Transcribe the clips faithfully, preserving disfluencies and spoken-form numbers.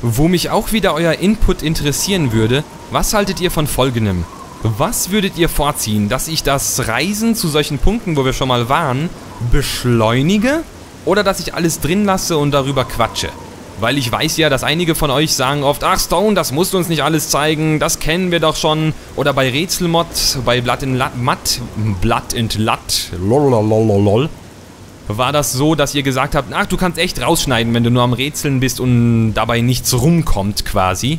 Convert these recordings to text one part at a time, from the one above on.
Wo mich auch wieder euer Input interessieren würde, was haltet ihr von Folgendem? Was würdet ihr vorziehen, dass ich das Reisen zu solchen Punkten, wo wir schon mal waren, beschleunige? Oder dass ich alles drin lasse und darüber quatsche? Weil ich weiß ja, dass einige von euch sagen oft, ach Stone, das musst du uns nicht alles zeigen, das kennen wir doch schon. Oder bei Rätselmod, bei Blood and Matt, Blood and Lat, lololololol, war das so, dass ihr gesagt habt, ach, du kannst echt rausschneiden, wenn du nur am Rätseln bist und dabei nichts rumkommt quasi.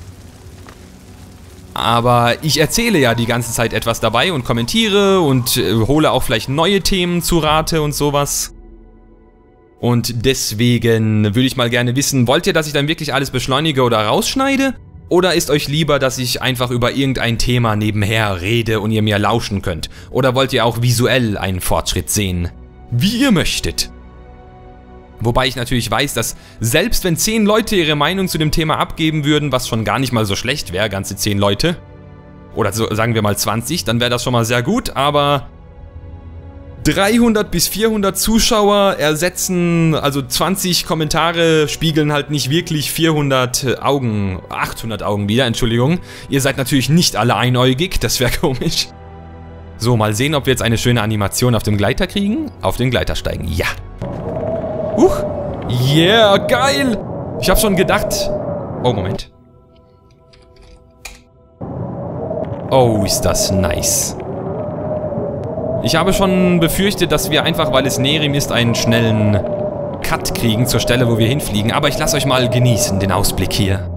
Aber ich erzähle ja die ganze Zeit etwas dabei und kommentiere und äh, hole auch vielleicht neue Themen zu Rate und sowas. Und deswegen würde ich mal gerne wissen, wollt ihr, dass ich dann wirklich alles beschleunige oder rausschneide? Oder ist euch lieber, dass ich einfach über irgendein Thema nebenher rede und ihr mir lauschen könnt? Oder wollt ihr auch visuell einen Fortschritt sehen? Wie ihr möchtet. Wobei ich natürlich weiß, dass selbst wenn zehn Leute ihre Meinung zu dem Thema abgeben würden, was schon gar nicht mal so schlecht wäre, ganze zehn Leute, oder so, sagen wir mal zwanzig, dann wäre das schon mal sehr gut, aber dreihundert bis vierhundert Zuschauer ersetzen, also zwanzig Kommentare spiegeln halt nicht wirklich vierhundert Augen, achthundert Augen wieder, Entschuldigung. Ihr seid natürlich nicht alle einäugig, das wäre komisch. So, mal sehen, ob wir jetzt eine schöne Animation auf dem Gleiter kriegen. Auf den Gleiter steigen, ja. Huch, yeah, geil. Ich hab schon gedacht, oh, Moment. Oh, ist das nice. Ich habe schon befürchtet, dass wir einfach, weil es Nerim ist, einen schnellen Cut kriegen zur Stelle, wo wir hinfliegen. Aber ich lasse euch mal genießen, den Ausblick hier.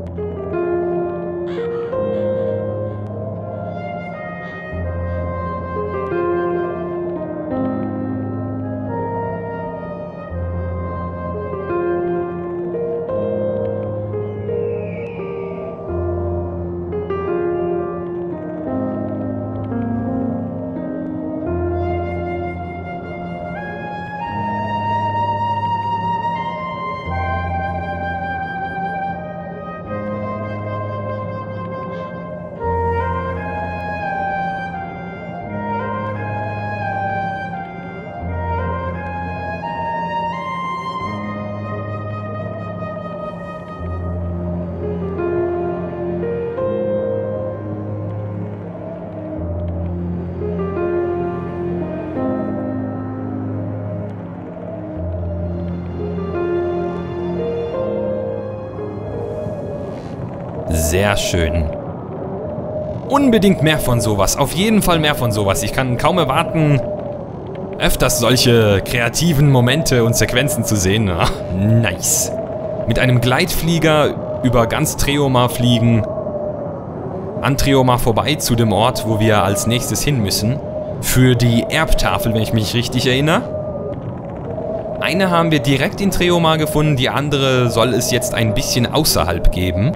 Sehr schön. Unbedingt mehr von sowas. Auf jeden Fall mehr von sowas. Ich kann kaum erwarten, öfters solche kreativen Momente und Sequenzen zu sehen. Ach, nice. Mit einem Gleitflieger über ganz Treomar fliegen. An Treomar vorbei zu dem Ort, wo wir als nächstes hin müssen. Für die Erbtafel, wenn ich mich richtig erinnere. Eine haben wir direkt in Treomar gefunden. Die andere soll es jetzt ein bisschen außerhalb geben.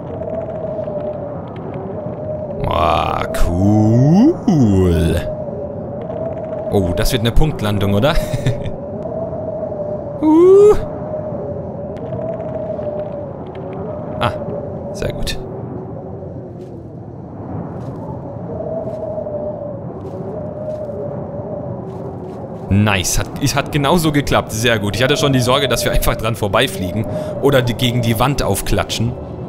Ah, cool. Oh, das wird eine Punktlandung, oder? uh. Ah, sehr gut. Nice, hat, es hat genauso geklappt, sehr gut. Ich hatte schon die Sorge, dass wir einfach dran vorbeifliegen oder die, gegen die Wand aufklatschen.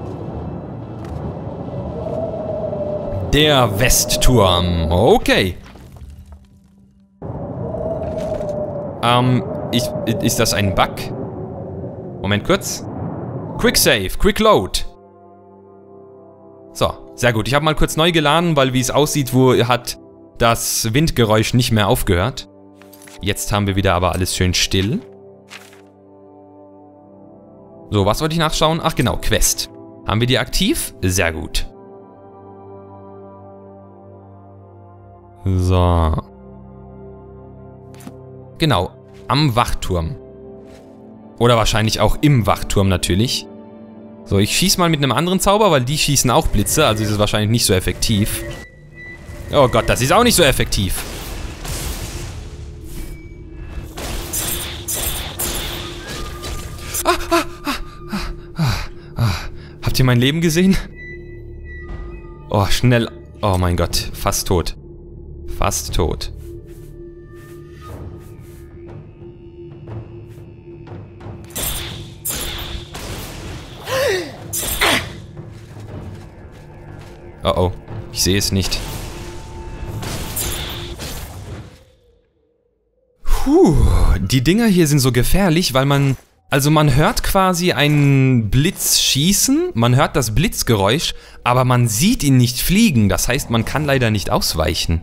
Der Westturm. Okay. Ähm, ich, ist das ein Bug? Moment kurz. Quick Save, Quick Load. So, sehr gut. Ich habe mal kurz neu geladen, weil wie es aussieht, wo hat das Windgeräusch nicht mehr aufgehört. Jetzt haben wir wieder aber alles schön still. So, was wollte ich nachschauen? Ach genau, Quest. Haben wir die aktiv? Sehr gut. So. Genau, am Wachturm. Oder wahrscheinlich auch im Wachturm natürlich. So, ich schieße mal mit einem anderen Zauber, weil die schießen auch Blitze, also ist es wahrscheinlich nicht so effektiv. Oh Gott, das ist auch nicht so effektiv. Ah, ah, ah, ah, ah, ah. Habt ihr mein Leben gesehen? Oh, schnell. Oh mein Gott, fast tot. Fast tot. Oh oh, ich sehe es nicht. Puh, die Dinger hier sind so gefährlich, weil man... Also man hört quasi einen Blitz schießen, man hört das Blitzgeräusch, aber man sieht ihn nicht fliegen. Das heißt, man kann leider nicht ausweichen.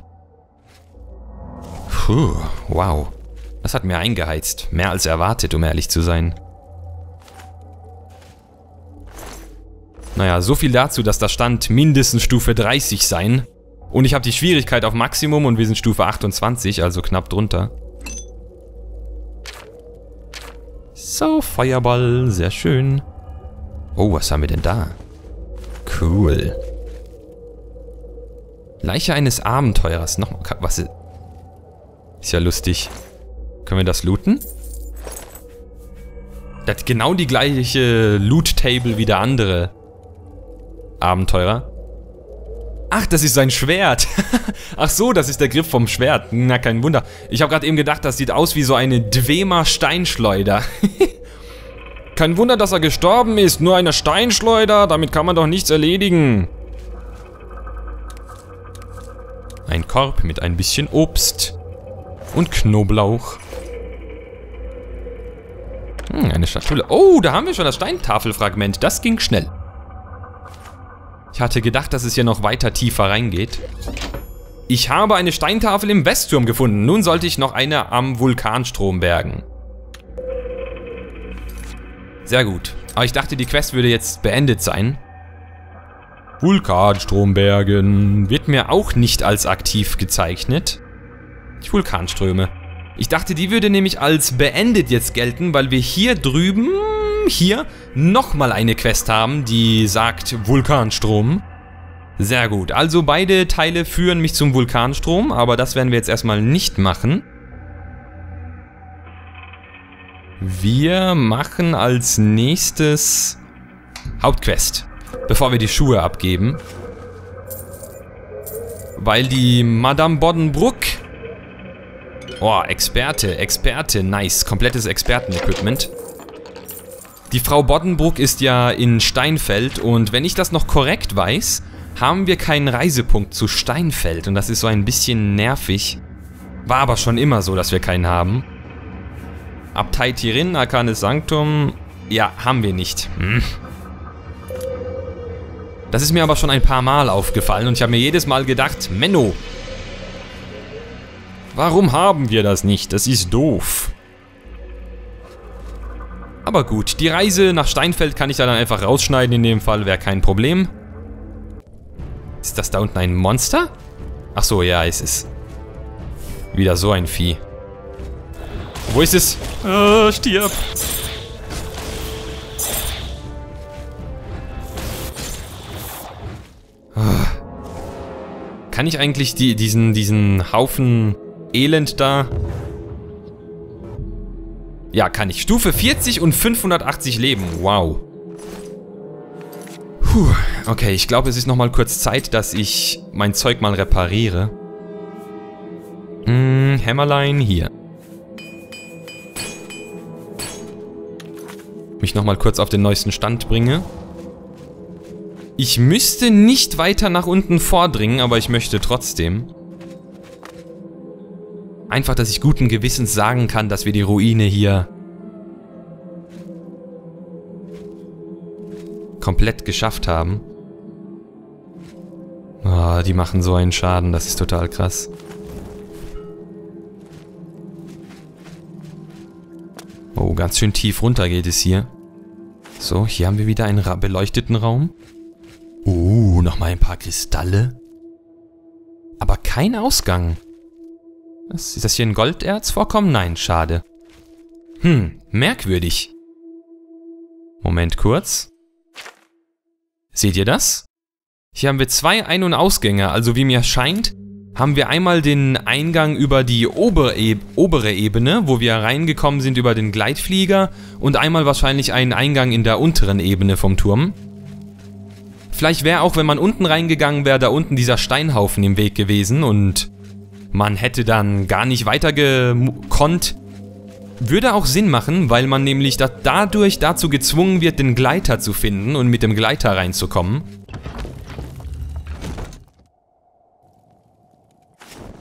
Puh, wow. Das hat mir eingeheizt. Mehr als erwartet, um ehrlich zu sein. Naja, so viel dazu, dass da stand mindestens Stufe dreißig sein. Und ich habe die Schwierigkeit auf Maximum und wir sind Stufe achtundzwanzig, also knapp drunter. So, Feuerball, sehr schön. Oh, was haben wir denn da? Cool. Leiche eines Abenteurers. Nochmal, was ist... Ist ja lustig. Können wir das looten? Das hat genau die gleiche Loot-Table wie der andere Abenteurer. Ach, das ist sein Schwert. Ach so, das ist der Griff vom Schwert. Na, kein Wunder. Ich habe gerade eben gedacht, das sieht aus wie so eine Dwemer Steinschleuder. Kein Wunder, dass er gestorben ist. Nur eine Steinschleuder. Damit kann man doch nichts erledigen. Ein Korb mit ein bisschen Obst. Und Knoblauch. Hm, eine Schatulle. Oh, da haben wir schon das Steintafelfragment. Das ging schnell. Ich hatte gedacht, dass es hier noch weiter tiefer reingeht. Ich habe eine Steintafel im Westturm gefunden. Nun sollte ich noch eine am Vulkanstrom bergen. Sehr gut. Aber ich dachte, die Quest würde jetzt beendet sein. Vulkanstrom bergen. Wird mir auch nicht als aktiv gezeichnet. Die Vulkanströme. Ich dachte, die würde nämlich als beendet jetzt gelten, weil wir hier drüben... hier nochmal eine Quest haben, die sagt Vulkanstrom. Sehr gut. Also beide Teile führen mich zum Vulkanstrom, aber das werden wir jetzt erstmal nicht machen. Wir machen als nächstes Hauptquest, bevor wir die Schuhe abgeben. Weil die Madame Boddenbrook... Oh, Experte, Experte, nice. Komplettes Experten-Equipment. Die Frau Boddenbrook ist ja in Steinfeld und wenn ich das noch korrekt weiß, haben wir keinen Reisepunkt zu Steinfeld und das ist so ein bisschen nervig. War aber schon immer so, dass wir keinen haben. Abtei Tirin, Arcanes Sanctum, ja, haben wir nicht. Hm. Das ist mir aber schon ein paar Mal aufgefallen und ich habe mir jedes Mal gedacht, Menno, warum haben wir das nicht? Das ist doof. Aber gut, die Reise nach Steinfeld kann ich da dann einfach rausschneiden, in dem Fall wäre kein Problem. Ist das da unten ein Monster? Ach so, ja, es ist wieder so ein Vieh. Wo ist es? Oh, stirb! Kann ich eigentlich die, diesen, diesen Haufen Elend da... Ja, kann ich. Stufe vierzig und fünfhundertachtzig Leben. Wow. Puh. Okay, ich glaube, es ist nochmal kurz Zeit, dass ich mein Zeug mal repariere. Hm, Hämmerlein hier. Mich nochmal kurz auf den neuesten Stand bringe. Ich müsste nicht weiter nach unten vordringen, aber ich möchte trotzdem. Einfach, dass ich guten Gewissens sagen kann, dass wir die Ruine hier komplett geschafft haben. Oh, die machen so einen Schaden, das ist total krass. Oh, ganz schön tief runter geht es hier. So, hier haben wir wieder einen beleuchteten Raum. Uh, nochmal ein paar Kristalle. Aber kein Ausgang. Was, ist das hier ein Golderz-Vorkommen? Nein, schade. Hm, merkwürdig. Moment kurz. Seht ihr das? Hier haben wir zwei Ein- und Ausgänge, also wie mir scheint, haben wir einmal den Eingang über die obere, e obere Ebene, wo wir reingekommen sind über den Gleitflieger, und einmal wahrscheinlich einen Eingang in der unteren Ebene vom Turm. Vielleicht wäre auch, wenn man unten reingegangen wäre, da unten dieser Steinhaufen im Weg gewesen und man hätte dann gar nicht weiter gekonnt. Würde auch Sinn machen, weil man nämlich da dadurch dazu gezwungen wird, den Gleiter zu finden und mit dem Gleiter reinzukommen.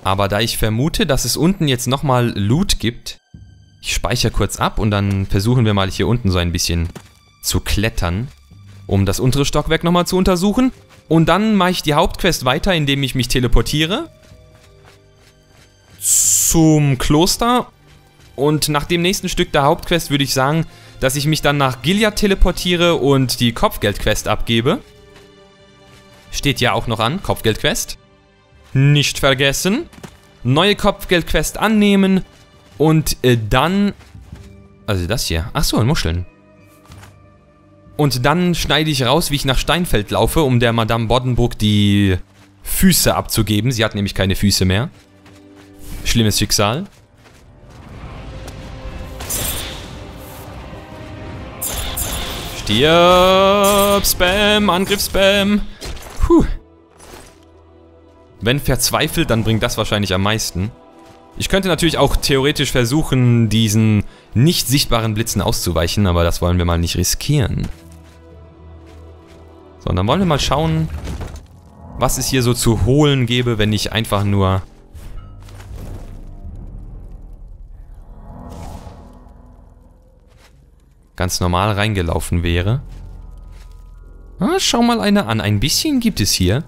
Aber da ich vermute, dass es unten jetzt nochmal Loot gibt, ich speichere kurz ab und dann versuchen wir mal hier unten so ein bisschen zu klettern, um das untere Stockwerk nochmal zu untersuchen. Und dann mache ich die Hauptquest weiter, indem ich mich teleportiere zum Kloster. Und nach dem nächsten Stück der Hauptquest würde ich sagen, dass ich mich dann nach Gilead teleportiere und die Kopfgeldquest abgebe. Steht ja auch noch an, Kopfgeldquest. Nicht vergessen. Neue Kopfgeldquest annehmen. Und äh, dann... Also das hier. Achso, Muscheln. Und dann schneide ich raus, wie ich nach Steinfeld laufe, um der Madame Boddenbrook die Füße abzugeben. Sie hat nämlich keine Füße mehr. Schlimmes Schicksal. Stirb! Spam! Angriff, Spam! Puh. Wenn verzweifelt, dann bringt das wahrscheinlich am meisten. Ich könnte natürlich auch theoretisch versuchen, diesen nicht sichtbaren Blitzen auszuweichen, aber das wollen wir mal nicht riskieren. So, und dann wollen wir mal schauen, was es hier so zu holen gäbe, wenn ich einfach nur... ganz normal reingelaufen wäre. Ah, schau mal eine an. Ein bisschen gibt es hier.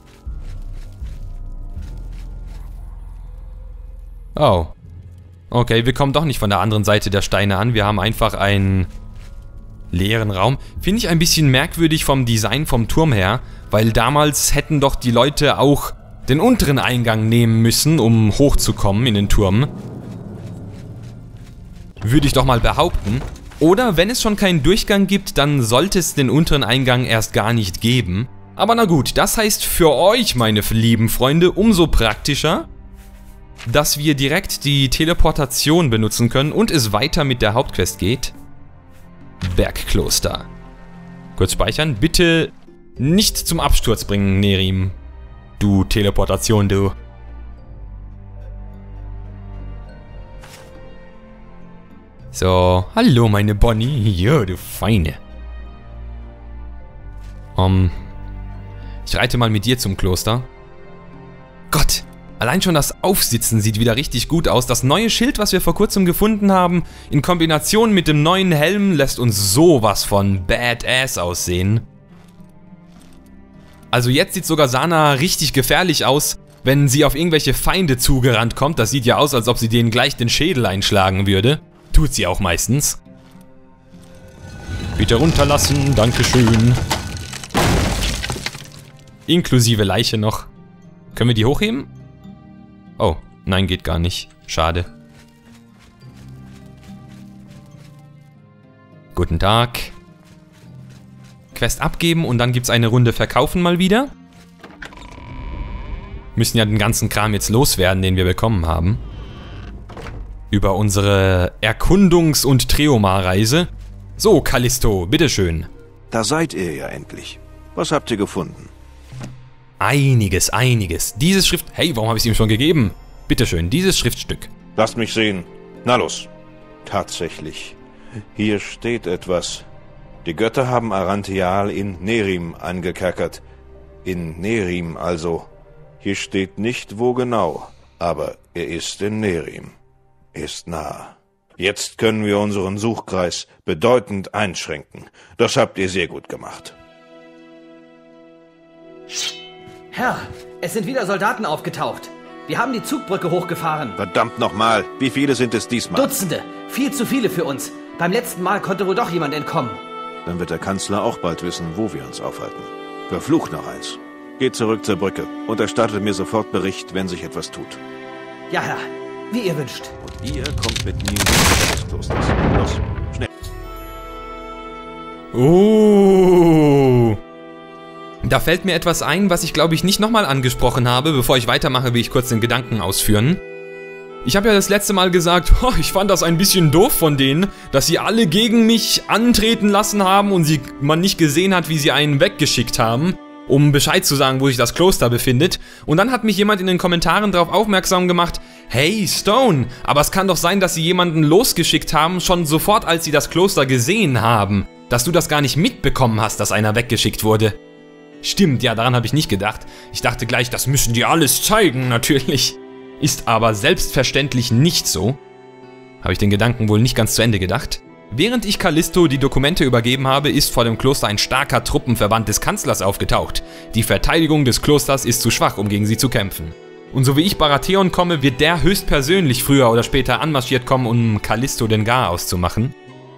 Oh. Okay, wir kommen doch nicht von der anderen Seite der Steine an. Wir haben einfach einen leeren Raum. Finde ich ein bisschen merkwürdig vom Design vom Turm her, weil damals hätten doch die Leute auch den unteren Eingang nehmen müssen, um hochzukommen in den Turm. Würde ich doch mal behaupten. Oder wenn es schon keinen Durchgang gibt, dann sollte es den unteren Eingang erst gar nicht geben. Aber na gut, das heißt für euch, meine lieben Freunde, umso praktischer, dass wir direkt die Teleportation benutzen können und es weiter mit der Hauptquest geht. Bergkloster. Kurz speichern. Bitte nicht zum Absturz bringen, Nerim. Du Teleportation, du. So, hallo meine Bonnie. Ja, du Feine. Um, ich reite mal mit dir zum Kloster. Gott, allein schon das Aufsitzen sieht wieder richtig gut aus. Das neue Schild, was wir vor kurzem gefunden haben, in Kombination mit dem neuen Helm, lässt uns sowas von badass aussehen. Also jetzt sieht sogar Sana richtig gefährlich aus, wenn sie auf irgendwelche Feinde zugerannt kommt. Das sieht ja aus, als ob sie denen gleich den Schädel einschlagen würde. Tut sie auch meistens. Bitte runterlassen, dankeschön. Inklusive Leiche noch. Können wir die hochheben? Oh, nein, geht gar nicht. Schade. Guten Tag. Quest abgeben und dann gibt es eine Runde verkaufen mal wieder. Müssen ja den ganzen Kram jetzt loswerden, den wir bekommen haben. Über unsere Erkundungs- und Treomar-Reise. So, Callisto, bitteschön. Da seid ihr ja endlich. Was habt ihr gefunden? Einiges, einiges. Dieses Schrift... Hey, warum habe ich es ihm schon gegeben? Bitteschön, dieses Schriftstück. Lasst mich sehen. Na los. Tatsächlich. Hier steht etwas. Die Götter haben Arantheal in Nerim angekerkert. In Nerim also. Hier steht nicht, wo genau. Aber er ist in Nerim. Ist nah. Jetzt können wir unseren Suchkreis bedeutend einschränken. Das habt ihr sehr gut gemacht. Herr, es sind wieder Soldaten aufgetaucht. Wir haben die Zugbrücke hochgefahren. Verdammt nochmal, wie viele sind es diesmal? Dutzende. Viel zu viele für uns. Beim letzten Mal konnte wohl doch jemand entkommen. Dann wird der Kanzler auch bald wissen, wo wir uns aufhalten. Verflucht noch eins. Geht zurück zur Brücke und erstattet mir sofort Bericht, wenn sich etwas tut. Ja, Herr. Wie ihr wünscht. Und ihr kommt mit mir des Klosters. Los, schnell. Oh. Da fällt mir etwas ein, was ich glaube ich nicht nochmal angesprochen habe. Bevor ich weitermache, will ich kurz den Gedanken ausführen. Ich habe ja das letzte Mal gesagt, oh, ich fand das ein bisschen doof von denen, dass sie alle gegen mich antreten lassen haben und sie, man nicht gesehen hat, wie sie einen weggeschickt haben, um Bescheid zu sagen, wo sich das Kloster befindet. Und dann hat mich jemand in den Kommentaren darauf aufmerksam gemacht, hey Stone, aber es kann doch sein, dass sie jemanden losgeschickt haben, schon sofort als sie das Kloster gesehen haben, dass du das gar nicht mitbekommen hast, dass einer weggeschickt wurde. Stimmt, ja, daran habe ich nicht gedacht. Ich dachte gleich, das müssen die alles zeigen, natürlich. Ist aber selbstverständlich nicht so. Habe ich den Gedanken wohl nicht ganz zu Ende gedacht. Während ich Callisto die Dokumente übergeben habe, ist vor dem Kloster ein starker Truppenverband des Kanzlers aufgetaucht. Die Verteidigung des Klosters ist zu schwach, um gegen sie zu kämpfen. Und so wie ich Baratheon komme, wird der höchstpersönlich früher oder später anmarschiert kommen, um Callisto den Garaus zu machen.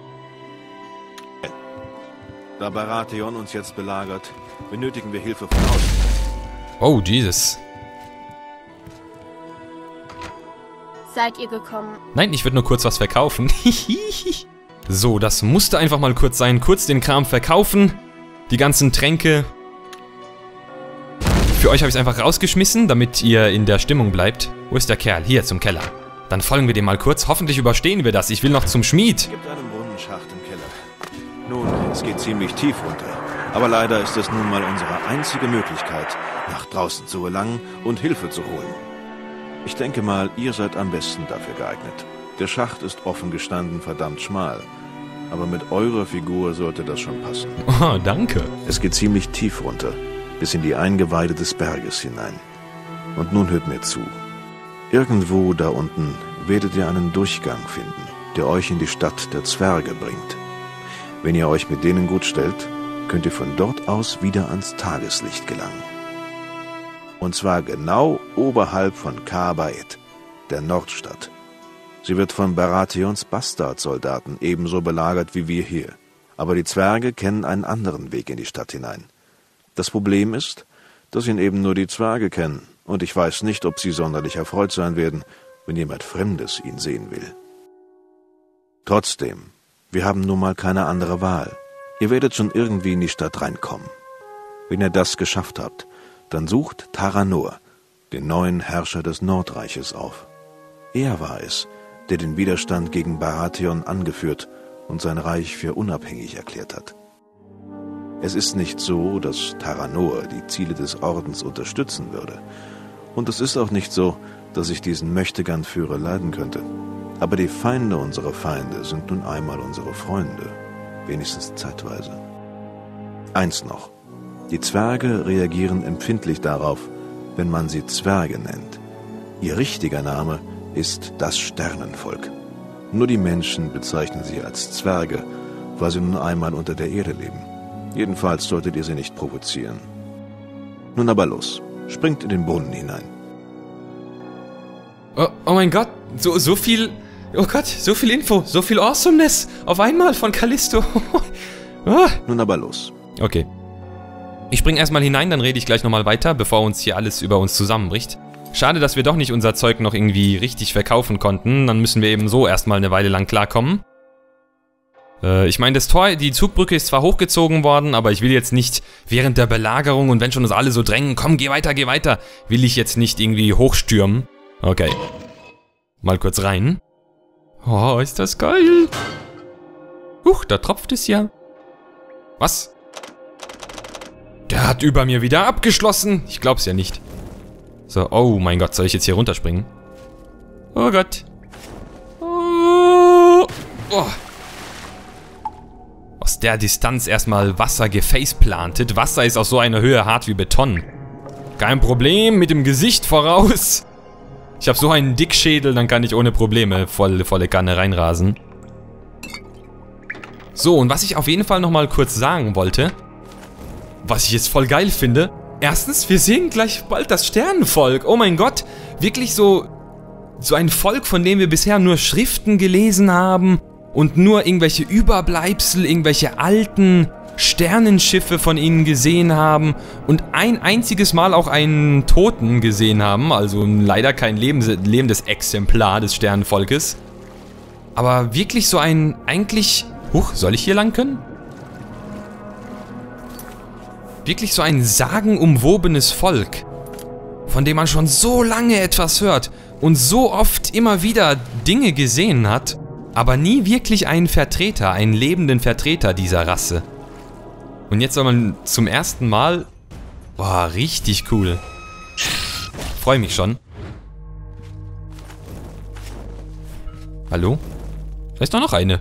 Da Baratheon uns jetzt belagert, benötigen wir Hilfe von außen. Oh, Jesus. Seid ihr gekommen? Nein, ich würde nur kurz was verkaufen. So, das musste einfach mal kurz sein. Kurz den Kram verkaufen. Die ganzen Tränke. Für euch habe ich es einfach rausgeschmissen, damit ihr in der Stimmung bleibt. Wo ist der Kerl? Hier, zum Keller. Dann folgen wir dem mal kurz. Hoffentlich überstehen wir das. Ich will noch zum Schmied. Es gibt einen Brunnenschacht im Keller. Nun, es geht ziemlich tief runter. Aber leider ist es nun mal unsere einzige Möglichkeit, nach draußen zu gelangen und Hilfe zu holen. Ich denke mal, ihr seid am besten dafür geeignet. Der Schacht ist offen gestanden verdammt schmal. Aber mit eurer Figur sollte das schon passen. Oh, danke. Es geht ziemlich tief runter, bis in die Eingeweide des Berges hinein. Und nun hört mir zu. Irgendwo da unten werdet ihr einen Durchgang finden, der euch in die Stadt der Zwerge bringt. Wenn ihr euch mit denen gut stellt, könnt ihr von dort aus wieder ans Tageslicht gelangen. Und zwar genau oberhalb von Kar-Bait, der Nordstadt. Sie wird von Baratheons Bastardsoldaten ebenso belagert wie wir hier. Aber die Zwerge kennen einen anderen Weg in die Stadt hinein. Das Problem ist, dass ihn eben nur die Zwerge kennen. Und ich weiß nicht, ob sie sonderlich erfreut sein werden, wenn jemand Fremdes ihn sehen will. Trotzdem, wir haben nun mal keine andere Wahl. Ihr werdet schon irgendwie in die Stadt reinkommen. Wenn ihr das geschafft habt, dann sucht Taranor, den neuen Herrscher des Nordreiches, auf. Er war es, der den Widerstand gegen Baratheon angeführt und sein Reich für unabhängig erklärt hat. Es ist nicht so, dass Taranor die Ziele des Ordens unterstützen würde. Und es ist auch nicht so, dass ich diesen Möchtegern-Führer leiden könnte. Aber die Feinde unserer Feinde sind nun einmal unsere Freunde, wenigstens zeitweise. Eins noch. Die Zwerge reagieren empfindlich darauf, wenn man sie Zwerge nennt. Ihr richtiger Name ist das Sternenvolk. Nur die Menschen bezeichnen sie als Zwerge, weil sie nun einmal unter der Erde leben. Jedenfalls solltet ihr sie nicht provozieren. Nun aber los, springt in den Brunnen hinein. Oh, oh mein Gott, so, so viel... Oh Gott, so viel Info, so viel Awesomeness auf einmal von Callisto. Oh. Nun aber los. Okay. Ich spring erstmal hinein, dann rede ich gleich nochmal weiter, bevor uns hier alles über uns zusammenbricht. Schade, dass wir doch nicht unser Zeug noch irgendwie richtig verkaufen konnten. Dann müssen wir eben so erstmal eine Weile lang klarkommen. Äh, ich meine, das Tor, die Zugbrücke ist zwar hochgezogen worden, aber ich will jetzt nicht während der Belagerung und wenn schon uns alle so drängen, komm, geh weiter, geh weiter, will ich jetzt nicht irgendwie hochstürmen. Okay. Mal kurz rein. Oh, ist das geil. Huch, da tropft es ja. Was? Der hat über mir wieder abgeschlossen. Ich glaub's ja nicht. So, oh mein Gott, soll ich jetzt hier runterspringen? Oh Gott. Oh. Oh. Aus der Distanz erstmal Wasser gefaceplantet. Wasser ist auf so einer Höhe hart wie Beton. Kein Problem, mit dem Gesicht voraus. Ich habe so einen Dickschädel, dann kann ich ohne Probleme voll, volle Kanne reinrasen. So, und was ich auf jeden Fall nochmal kurz sagen wollte, was ich jetzt voll geil finde, erstens, wir sehen gleich bald das Sternenvolk. Oh mein Gott, wirklich so, so ein Volk, von dem wir bisher nur Schriften gelesen haben und nur irgendwelche Überbleibsel, irgendwelche alten Sternenschiffe von ihnen gesehen haben und ein einziges Mal auch einen Toten gesehen haben, also leider kein lebendes Exemplar des Sternenvolkes. Aber wirklich so ein, eigentlich... Huch, soll ich hier lang können? Wirklich so ein sagenumwobenes Volk, von dem man schon so lange etwas hört und so oft immer wieder Dinge gesehen hat, aber nie wirklich einen Vertreter, einen lebenden Vertreter dieser Rasse. Und jetzt soll man zum ersten Mal... Boah, richtig cool. Freue mich schon. Hallo? Da ist doch noch eine.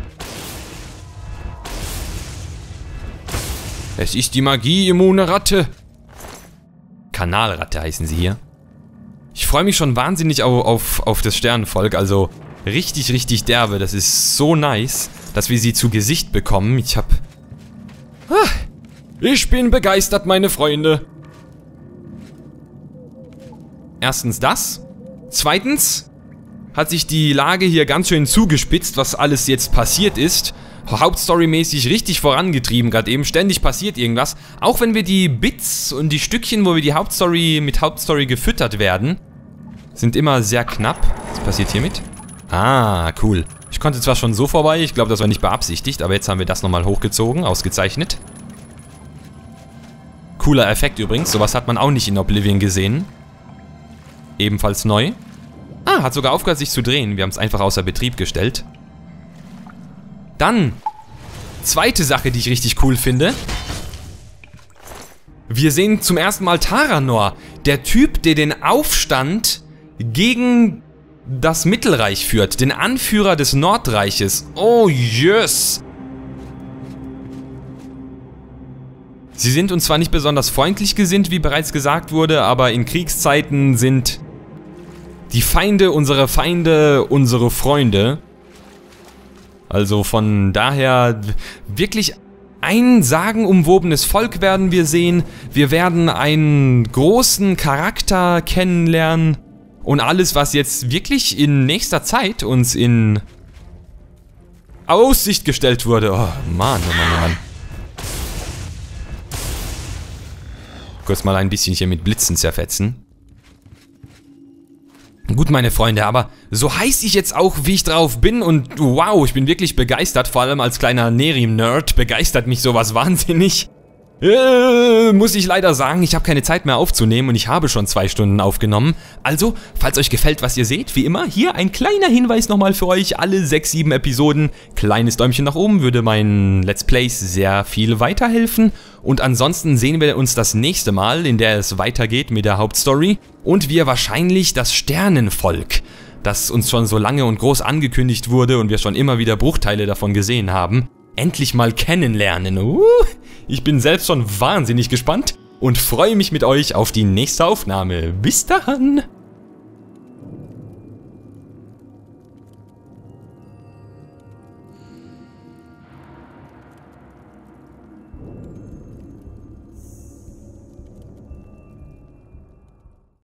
Es ist die Magie-immune Ratte. Kanalratte heißen sie hier. Ich freue mich schon wahnsinnig auf, auf, auf das Sternenvolk, also richtig, richtig derbe. Das ist so nice, dass wir sie zu Gesicht bekommen. Ich hab... Ah, ich bin begeistert, meine Freunde. Erstens das. Zweitens hat sich die Lage hier ganz schön zugespitzt, was alles jetzt passiert ist. Hauptstorymäßig richtig vorangetrieben, gerade eben. Ständig passiert irgendwas. Auch wenn wir die Bits und die Stückchen, wo wir die Hauptstory mit Hauptstory gefüttert werden, sind immer sehr knapp. Was passiert hiermit? Ah, cool. Ich konnte zwar schon so vorbei, ich glaube, das war nicht beabsichtigt, aber jetzt haben wir das nochmal hochgezogen, ausgezeichnet. Cooler Effekt übrigens, sowas hat man auch nicht in Oblivion gesehen. Ebenfalls neu. Ah, hat sogar aufgehört sich zu drehen, wir haben es einfach außer Betrieb gestellt. Dann, zweite Sache, die ich richtig cool finde. Wir sehen zum ersten Mal Taranor, der Typ, der den Aufstand gegen das Mittelreich führt, den Anführer des Nordreiches. Oh, yes! Sie sind uns zwar nicht besonders freundlich gesinnt, wie bereits gesagt wurde, aber in Kriegszeiten sind die Feinde unserer Feinde unsere Freunde. Also von daher wirklich ein sagenumwobenes Volk werden wir sehen. Wir werden einen großen Charakter kennenlernen. Und alles, was jetzt wirklich in nächster Zeit uns in Aussicht gestellt wurde. Oh Mann, oh Mann, oh Mann. Kurz mal ein bisschen hier mit Blitzen zerfetzen. Gut, meine Freunde, aber so heiß ich jetzt auch, wie ich drauf bin und wow, ich bin wirklich begeistert, vor allem als kleiner Nerim-Nerd begeistert mich sowas wahnsinnig. Äh, muss ich leider sagen, ich habe keine Zeit mehr aufzunehmen und ich habe schon zwei Stunden aufgenommen. Also, falls euch gefällt, was ihr seht, wie immer, hier ein kleiner Hinweis nochmal für euch, alle sechs, sieben Episoden. Kleines Däumchen nach oben würde meinen Let's Plays sehr viel weiterhelfen. Und ansonsten sehen wir uns das nächste Mal, in der es weitergeht mit der Hauptstory. Und wir wahrscheinlich das Sternenvolk, das uns schon so lange und groß angekündigt wurde und wir schon immer wieder Bruchteile davon gesehen haben, endlich mal kennenlernen. Uh, ich bin selbst schon wahnsinnig gespannt und freue mich mit euch auf die nächste Aufnahme. Bis dann!